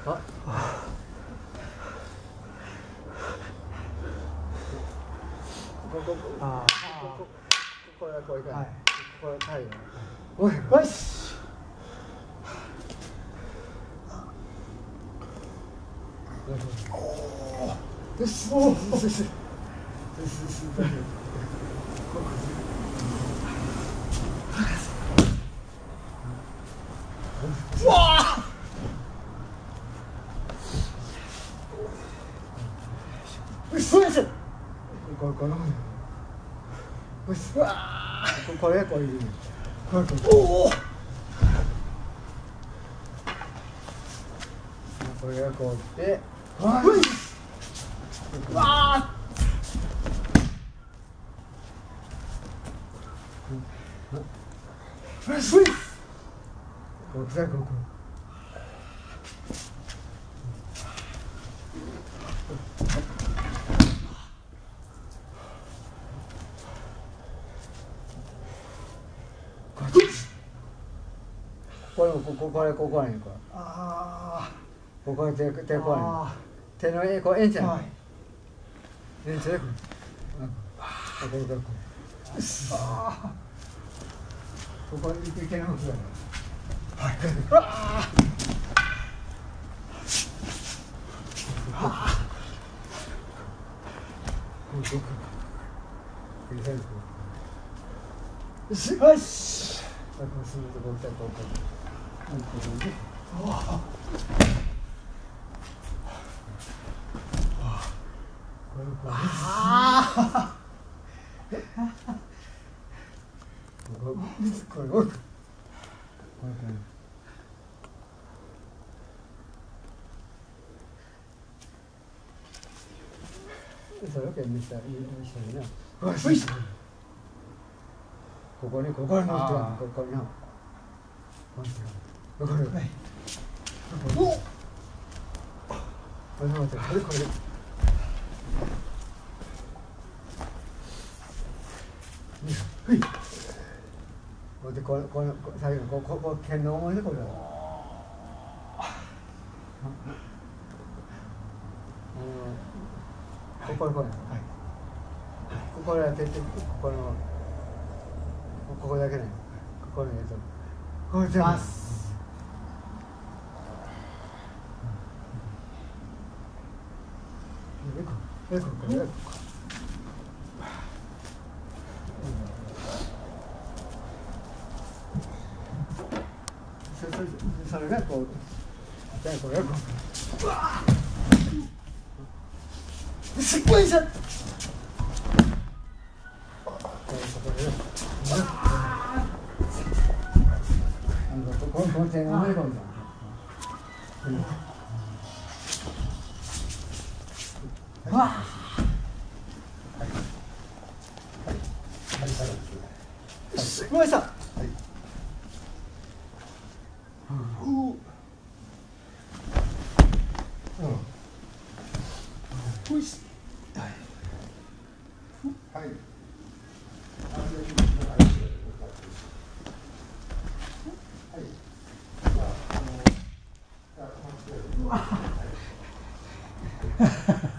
これはこういかない。これは太陽。 おい、よし。 よし。おお。よし。 うわあ。よし、よし。 この。よし。うわあ。これこういう。 おお。 これがこうって。 わあ。よし。 こっちだここ。ここやねんこれ。 ああ。 ここ手こうやねん。手のこう円じゃん。円じゃね。ここ。ここに手の向きやね。 はい。よし。 それを見せたらいいな。ここにここに乗ってはここにな。これ。お。これ。はい。これでこ最後のこ剣の思い出これ。これ。これやってここだけね。ここのやつ。これ全部。それがこう。これがこう。うわ。すごいじゃん。この手が思い込んだ。わあ。すごいさ。 はい。